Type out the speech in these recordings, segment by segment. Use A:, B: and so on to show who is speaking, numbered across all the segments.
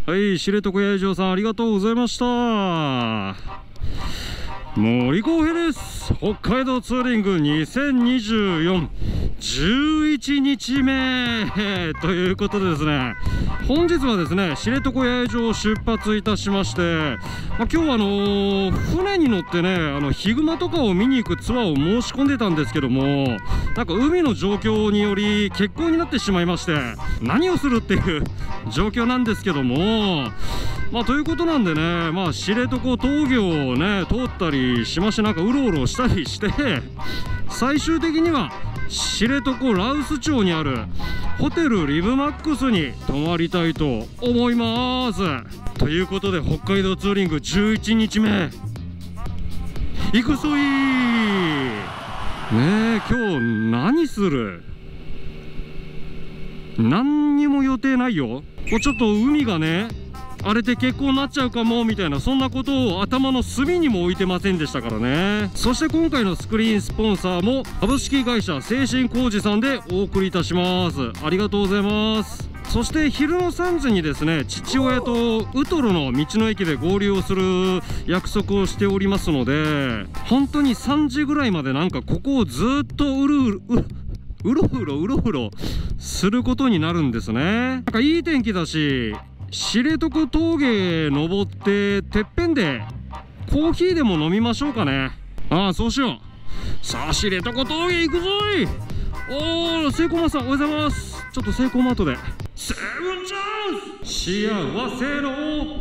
A: はい、知床八重城さんありがとうございました。森公平です。北海道ツーリング2024、11日目ということでですね、本日はですね、知床八重城を出発いたしまして、今日は船に乗ってね、ヒグマとかを見に行くツアーを申し込んでたんですけども、なんか海の状況により欠航になってしまいまして、何をするっていう状況なんですけども、ということなんでね、知床峠をね通ったりしまして、なんかうろうろしたりして、最終的には知床羅臼町にあるホテルリブマックスに泊まりたいと思います。ということで、北海道ツーリング11日目行くぞいねえ。今日何する？何にも予定ないよ。ちょっと海がね荒れて欠航になっちゃうかもみたいな、そんなことを頭の隅にも置いてませんでしたからね。そして今回のスクリーンスポンサーも株式会社精神工事さんでお送りいたします。ありがとうございます。そして昼の3時にですね、父親とウトロの道の駅で合流をする約束をしておりますので、本当に3時ぐらいまでなんかここをずっとうろうろすることになるんですね。なんかいい天気だし、知床峠登っててっぺんでコーヒーでも飲みましょうかね。そうしよう。さあ、知床峠行くぞい。おお、セイコーマさんおはようございます。ちょっとセイコーマートでセブンチャンス幸せの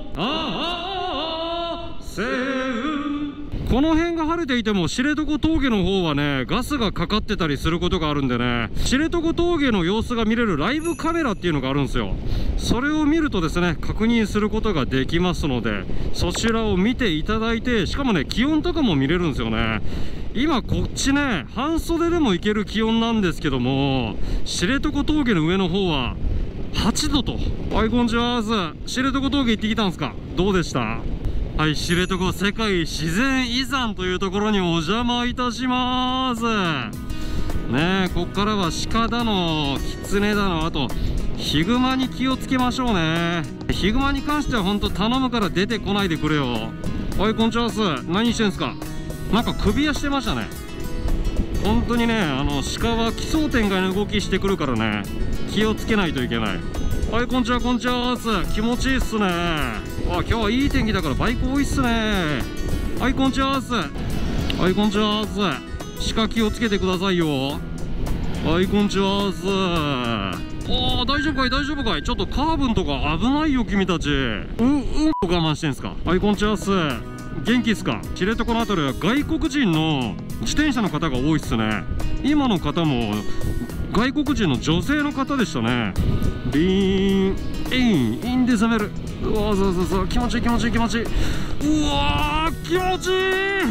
A: セブン。この辺が晴れていても知床峠の方はねガスがかかってたりすることがあるんでね、知床峠の様子が見れるライブカメラっていうのがあるんですよ。それを見るとですね、確認することができますので、そちらを見ていただいて、しかもね気温とかも見れるんですよね。今こっちね半袖でもいける気温なんですけども、知床峠の上の方は8度と。はい、こんにちは。知床峠行ってきたんですか？どうでした？はい、知床世界自然遺産というところにお邪魔いたしますね。こっからは鹿だのキツネだの、あとヒグマに気をつけましょうね。ヒグマに関しては本当頼むから出てこないでくれよ。はい、こんにちは。何してんすか？なんか首輪してましたね。本当にね、鹿は奇想天外な動きしてくるからね、気をつけないといけない。はい、こんにちは。気持ちいいっすね。今日はいい天気だからバイク多いっすね。はい、こんにちは。はい、こんにちは。鹿気をつけてくださいよ。はい、こんにちは。大丈夫かい。ちょっとカーブンとか危ないよ君たち。我慢してんすか？はい、こんにちは。元気っすか？知床の辺りは外国人の自転車の方が多いっすね。今の方も外国人の女性の方でしたね。インで攻める。うわそう気持ちいい。うわ気持ちいい。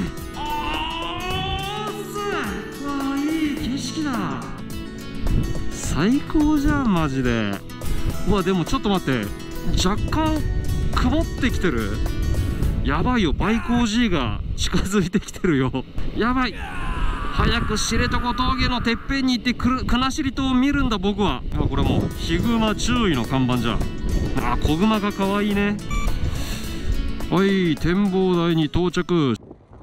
A: いい景色だ。最高じゃんマジで。でもちょっと待って、若干曇ってきてる。やばいよ、バイク OG が近づいてきてるよ。やばい、早く知床峠のてっぺんに行って国後島を見るんだ僕は。これもうヒグマ注意の看板じゃん。子グマが可愛いね。はい、展望台に到着。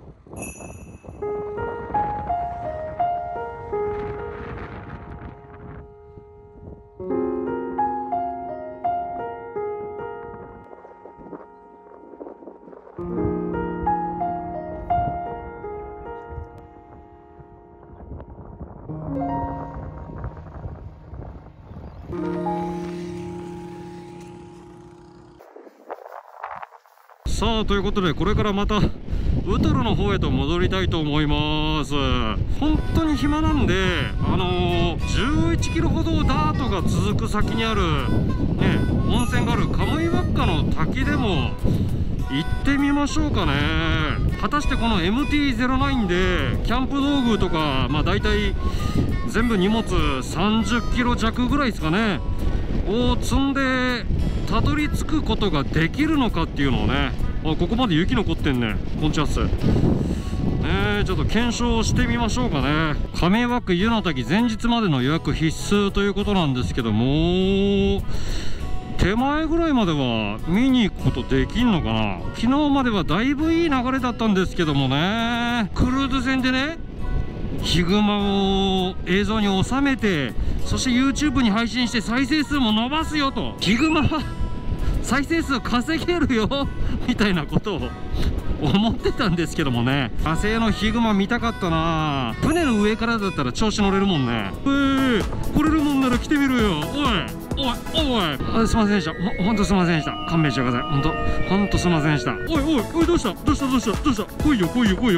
A: さあ、ということでこれからまたウトロの方へと戻りたいと思います。本当に暇なんで、11キロほどダートが続く先にあるね温泉があるカムイワッカの滝でも行ってみましょうかね。果たしてこの MT-09 でキャンプ道具とかだいたい全部荷物30キロ弱ぐらいですかねを積んでたどり着くことができるのかっていうのをね。ここまで雪残ってんね。こんちゃっす。ちょっと検証してみましょうかね。亀涌湯の滝前日までの予約必須ということなんですけども、 手前ぐらいまでは見に行くことできんのかな。昨日まではだいぶいい流れだったんですけどもね、クルーズ船でねヒグマを映像に収めて、そして YouTube に配信して再生数も伸ばすよと、ヒグマは再生数稼げるよみたいなことを思ってたんですけどもね、火星のヒグマ見たかったな。船の上からだったら調子乗れるもんね。来れるもんなら来てみろよ。おいすいませんでした。ほんとすいませんでした。勘弁してください。ほんとすいませんでした。おいどうした来いよ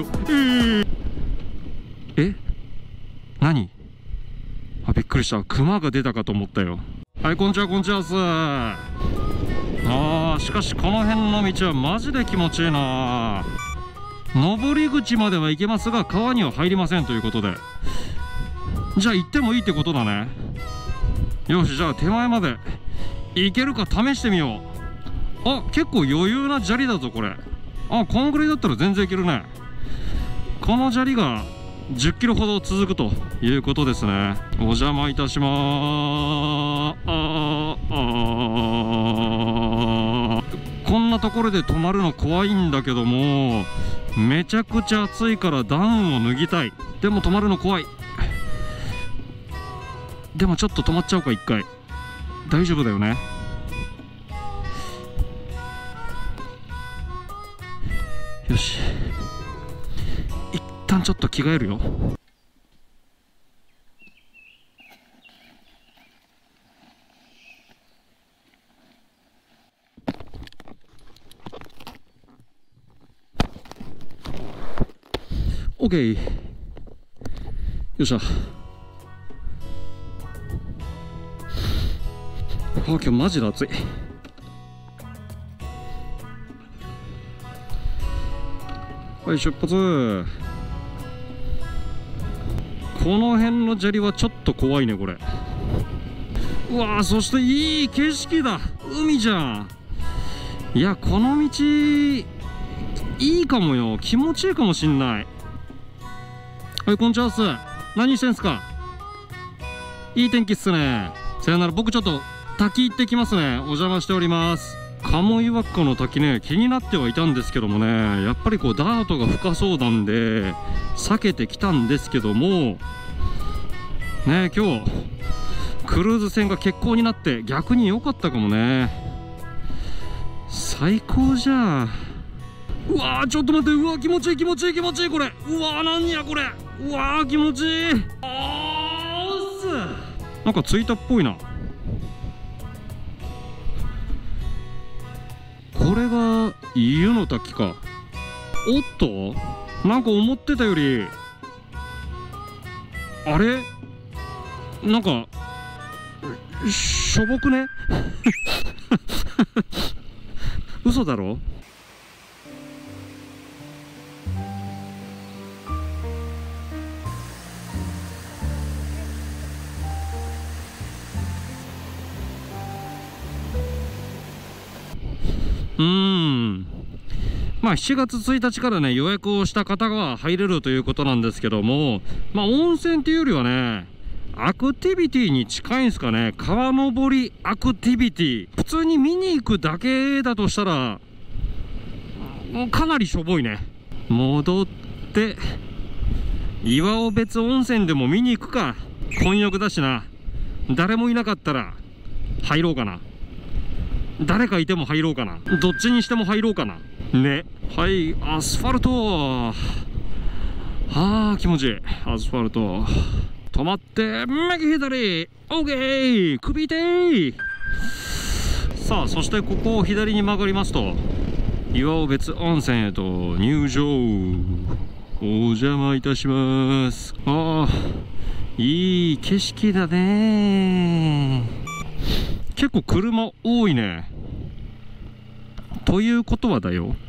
A: 何。びっくりした。クマが出たかと思ったよ。はい、こんにちはっす。しかしこの辺の道はマジで気持ちいいな。登り口までは行けますが川には入りませんということで、じゃあ行ってもいいってことだね。よし、じゃあ手前まで行けるか試してみよう。結構余裕な砂利だぞこれ。こんぐらいだったら全然いけるね。この砂利が10キロほど続くということですね。お邪魔いたしまーす。こんなところで止まるの怖いんだけども、めちゃくちゃ暑いからダウンを脱ぎたい。でも止まるの怖い。でもちょっと止まっちゃうか一回。大丈夫だよね。よし、一旦ちょっと着替えるよ。オッケー。よっしゃ。今日マジで暑い。はい、出発。この辺の砂利はちょっと怖いねこれ。うわー、そしていい景色だ。海じゃん。いや、この道いいかもよ。気持ちいいかもしんない。はい、こんにちはっす。何してんすか。いい天気っすね。さよなら。僕ちょっと滝行ってきますね。お邪魔しております。鴨岩湖の滝ね、気になってはいたんですけどもね、やっぱりこうダートが深そうなんで避けてきたんですけどもね、今日クルーズ船が欠航になって逆に良かったかもね。最高じゃん。うわー、ちょっと待って。うわー、気持ちいいこれ。うわー、なんやこれ。うわー、気持ちいい。なんか着いたっぽいな。これが湯の滝か。おっと、なんか思ってたよりあれ、なんかしょぼくね嘘だろ。まあ7月1日からね予約をした方が入れるということなんですけども、まあ温泉っていうよりはねアクティビティに近いんですかね。川登りアクティビティ。普通に見に行くだけだとしたらかなりしょぼいね。戻って岩尾別温泉でも見に行くか。混浴だしな。誰もいなかったら入ろうかな。誰かいても入ろうかな。どっちにしても入ろうかなね。はい、アスファルト。気持ちいい。アスファルト止まって右左。オーケー。首手。さあ、そしてここを左に曲がりますと岩尾別温泉へと入場。お邪魔いたします。いい景色だね。結構車多いね。ということはだよ、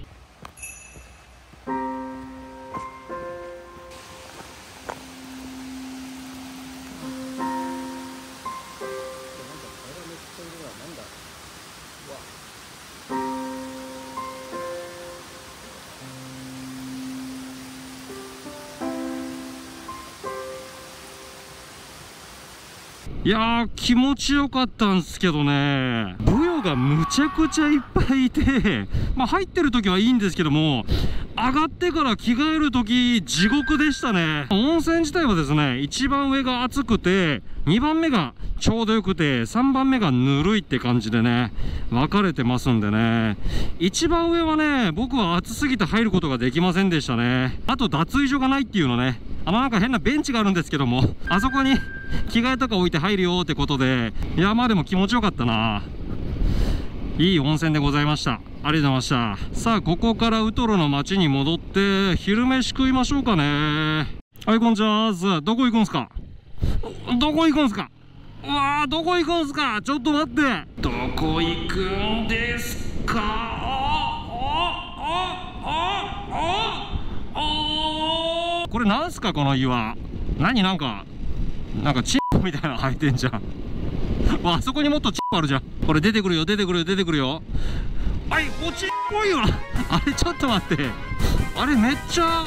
A: いやー気持ちよかったんすけどね、ブヨがむちゃくちゃいっぱいいて、まあ入ってる時はいいんですけども、上がってから着替える時地獄でしたね。温泉自体はですね、一番上が暑くて、2番目がちょうどよくて、3番目がぬるいって感じでね、分かれてますんでね。一番上はね、僕は暑すぎて入ることができませんでしたね。あと脱衣所がないっていうのね。なんか変なベンチがあるんですけども、あそこに着替えとか置いて入るよってことで、いやまあでも気持ちよかったな。いい温泉でございました。ありがとうございました。さあここからウトロの町に戻って昼飯食いましょうかね。はい、こんにちは。どこ行くんすか？どこ行くんすか？うわー、どこ行くんすか？ちょっと待って、どこ行くんですか？これなんすかこの岩。なんかチンコみたいなの生えてんじゃん。あそこにもっとチンコあるじゃん。これ出てくるよ出てくるよ出てくるよ。はい、おちっこいわ。あれちょっと待って、あれめっちゃ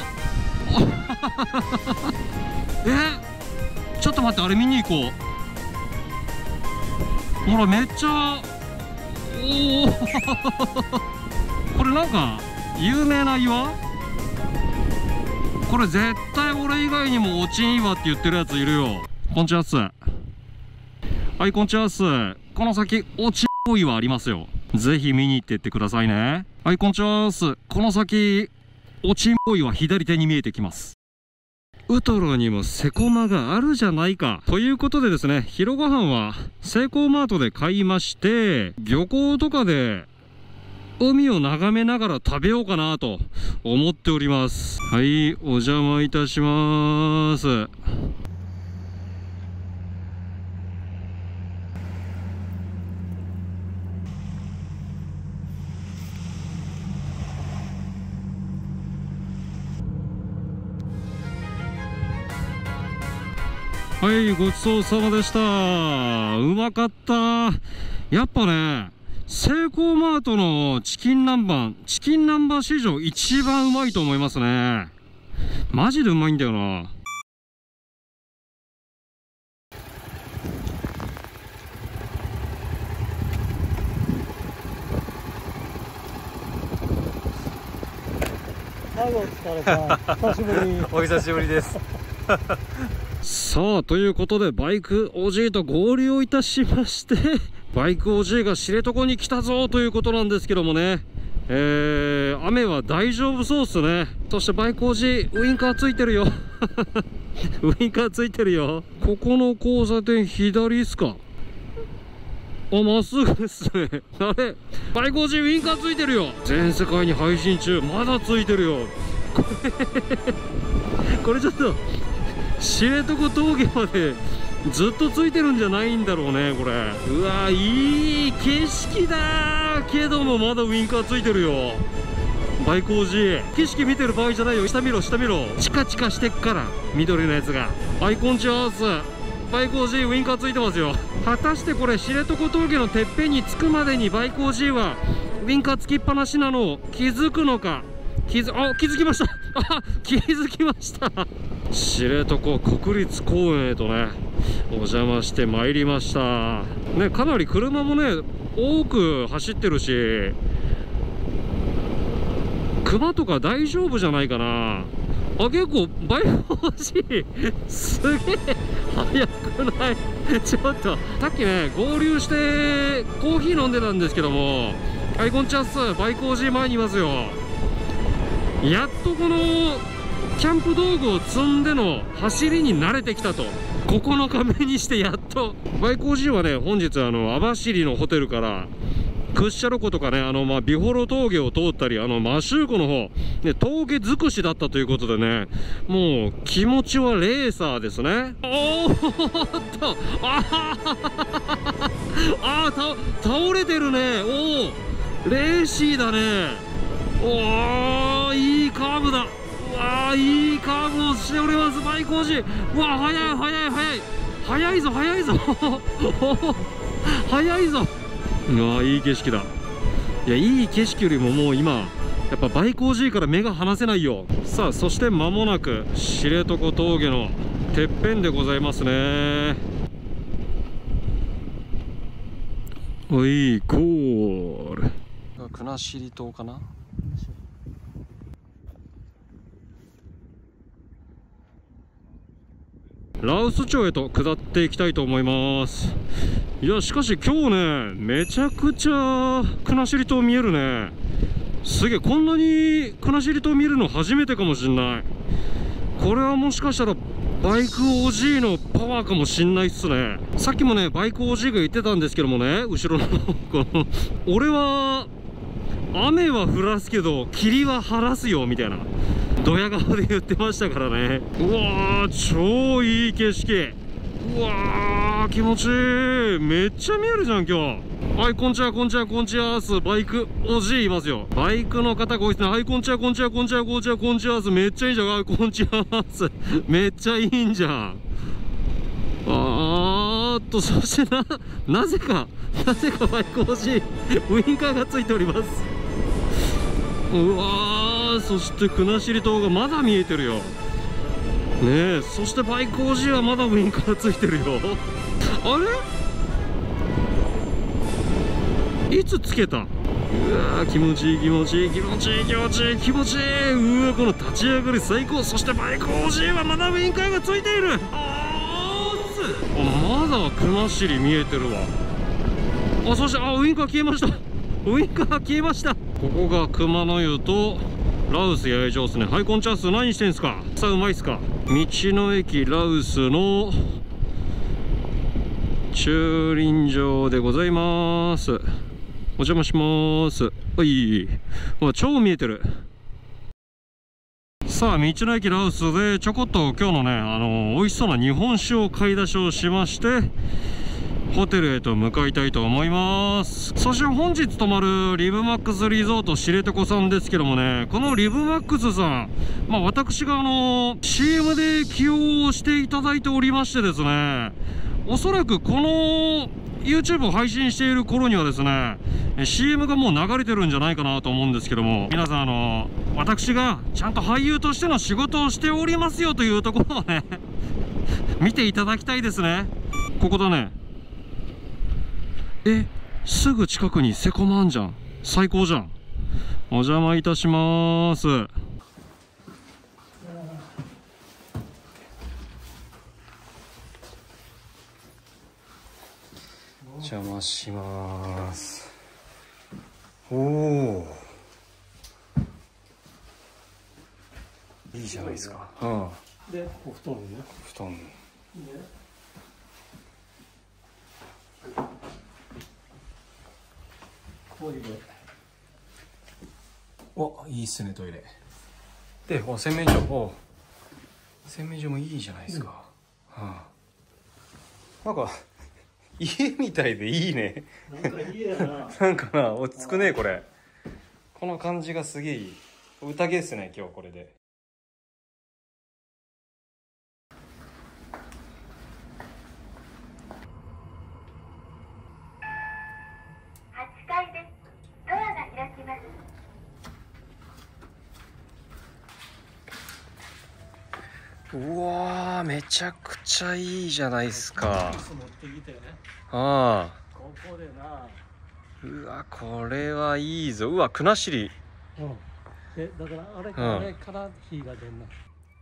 A: ちょっと待って、あれ見に行こう。ほらめっちゃ、おおこれなんか有名な岩。これ絶対俺以外にもおちん岩って言ってるやついるよ。こんにちはっす。はい、こんにちはっす。この先おちん岩ありますよ。ぜひ見に行ってってくださいね。はい、こんにちはっす。この先おちん岩左手に見えてきます。ウトロにもセコマがあるじゃないか。ということでですね、昼ご飯はセイコーマートで買いまして、漁港とかで海を眺めながら食べようかなと思っております。はい、お邪魔いたします。はい、ごちそうさまでした。うまかった。やっぱね、セイコーマートのチキン南蛮史上一番うまいと思いますね。マジでうまいんだよな。
B: はい、お疲れさん。久しぶり。
C: お久しぶりです。
A: さあ、ということでバイクおじいと合流をいたしまして、バイクおじいが知床に来たぞということなんですけどもね、雨は大丈夫そうっすね。そしてバイクおじいウインカーついてるよウインカーついてるよ。ここの交差点左っすか？あ、まっすぐですね。あれ、バイクおじいウインカーついてるよ。全世界に配信中、まだついてるよ。これちょっと知床峠までずっとついてるんじゃないんだろうね、これ。うわ、いい景色だけどもまだウインカーついてるよ。バイクおじい景色見てる場合じゃないよ。下見ろ下見ろ、チカチカしてっから緑のやつが。はい、こんにちは。バイクおじいウインカーついてますよ。果たしてこれ知床峠のてっぺんに着くまでにバイクおじいはウインカーつきっぱなしなのを気づくのか。気づきました。気づきました。知床国立公園へとね、お邪魔してまいりましたね。かなり車もね多く走ってるし、熊とか大丈夫じゃないかな。結構バイク欲しい。すげえ速くない？ちょっとさっきね合流してコーヒー飲んでたんですけども、はい、こんにちはっす。バイクおじい前にいますよ。やっとこのキャンプ道具を積んでの走りに慣れてきたと。9日目にしてやっと。バイクおじいはね、本日網走のホテルから屈斜路湖とかね、美幌峠を通ったり、摩周湖の方、ね、峠尽くしだったということでね、もう気持ちはレーサーですね。おーっと、倒れてるね。おー、レーシーだね。おー、いいカーブだ。うわー、いいカーブをしております、バイクおじい。うわー、速いぞ速いぞ速いぞ。うわー、いい景色だ。いや、いい景色よりももう今やっぱバイクおじいから目が離せないよ。さあ、そして間もなく知床峠のてっぺんでございますね。 おいゴール。国後島かな。羅臼町へと下っていきたいと思います。いやしかし今日ねめちゃくちゃ国後島見えるね。すげえ、こんなに国後島見るの初めてかもしんない。これはもしかしたらバイク OG のパワーかもしんないっすね。さっきもねバイク OG が言ってたんですけどもね、後ろのこの俺は雨は降らすけど霧は晴らすよみたいなドヤ顔で言ってましたからね。うわー超いい景色。うわー気持ちいい。めっちゃ見えるじゃん今日。はい、こんちはこんちはこんちはーす。バイク OG いますよ。バイクの方が多いですね。はい、こんちはこんちはこんちはこんちはこんちはーす。めっちゃいいじゃん。はい、こんちはーす。めっちゃいいんじゃん。そしてなぜかバイク OG ウインカーがついております。うわー、そして国後島がまだ見えてるよねえ。そしてバイク OG はまだウインカーついてるよ。あれいつつけた。うわー気持ちいい気持ちいい気持ちいい気持ちいい気持ちいい。うわこの立ち上がり最高。そしてバイク OG はまだウインカーがついている。まだ国後見えてるわ。そしてウインカー消えました。ウインカー消えました。ここが熊の湯と羅臼八重城ですね。はい、こんちは。何してんすか。さあうまいっすか。道の駅羅臼の駐輪場でございます。お邪魔します。はい、超見えてる。さあ道の駅羅臼でちょこっと今日のね美味しそうな日本酒を買い出しをしましてホテルへと向かいたいと思います。そして本日泊まるリブマックスリゾート知床さんですけどもね、このリブマックスさん、私がCM で起用していただいておりましてですね、おそらくこの YouTube を配信している頃にはですね CM がもう流れてるんじゃないかなと思うんですけども、皆さん私がちゃんと俳優としての仕事をしておりますよというところをね見ていただきたいですね。ここだね。すぐ近くにセコムあんじゃん。最高じゃん。お邪魔いたします。邪魔します。おお、いいじゃないですか。
B: でお布団ね。
A: 布団。
B: トイレ。
A: いいっすねトイレ。で洗面所。洗面所もいいじゃないですか。なんか家みたいでいいね。
B: なんか家やな。
A: なんかな落ち着くねこれ。この感じがすげえいい。宴ですね今日これで。
C: 8階です。ドアが開きます。
A: うわーめちゃくちゃいいじゃないですか。
B: 持ってきてね。
A: こ
B: こでな。
A: うわこれはいいぞ。うわ国後。
B: でだからあれから火が出んな。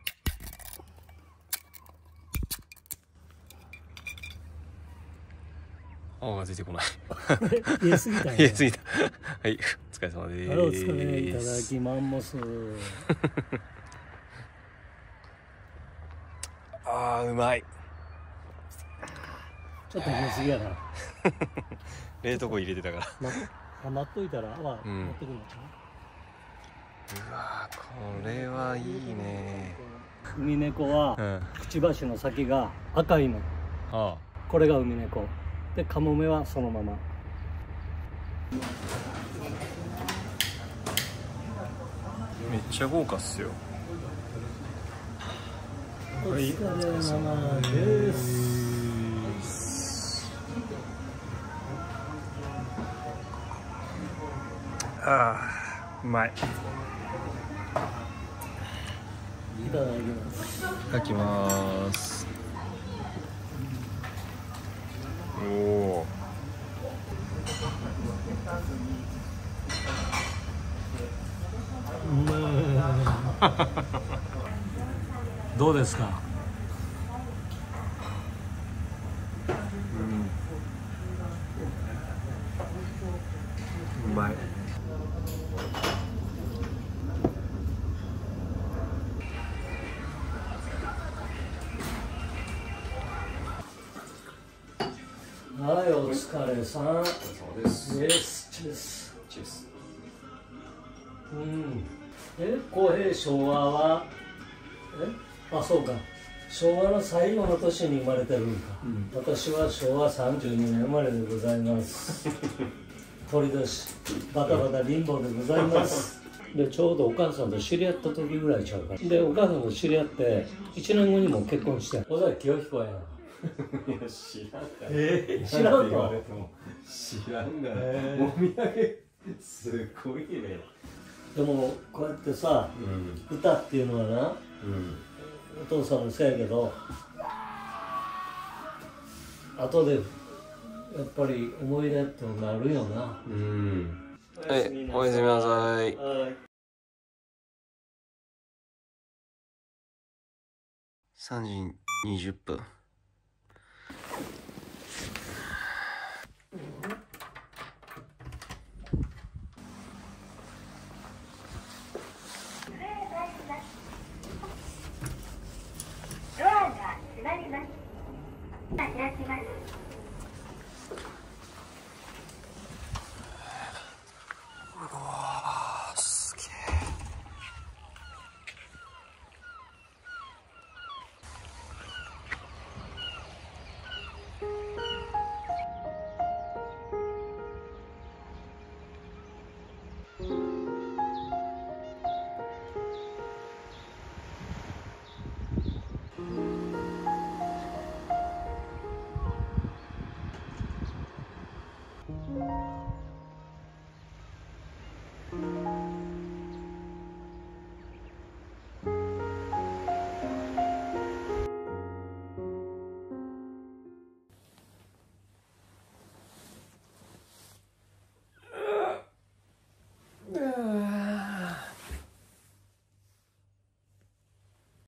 A: 泡が出てこない。
B: 入れすぎたんや。
A: 入れすぎた。はい、お疲れ様です。
B: お疲れいただきます。
A: うまい。
B: ちょっと入れすぎやな。
A: 冷凍庫入れてたから。
B: 待っといたら持ってくるのか
A: な。うわこれはいいね。
B: ウミネコはくちばしの先が赤いの。これがウミネコで、カモメはそのまま。
A: めっちゃ豪華っすよ。
B: お疲れ様です。
A: うまい。
B: いただきます。
A: いただきます。おお。
B: どうですか？
D: うまい。
B: はい、お疲れさん。
D: そうです。
B: イエス、チェス。
D: チェス。
B: 浩平、昭和はあ、そうか。昭和の最後の年に生まれてるんか。私は昭和32年生まれでございます。鳥年、バタバタ貧乏でございます。で、ちょうどお母さんと知り合った時ぐらいちゃうか。で、お母さんと知り合って1年後にも結婚して。尾崎清彦やん。
D: いや、知らんから。
B: 知らん
D: 言われ
B: の？
D: ても知らんから。お土産すごいね。
B: でもこうやってさ、歌っていうのはな、お父さんもそうやけど、後でやっぱり思い出ってなるよな。
D: はい、おやすみなさい。3時20分。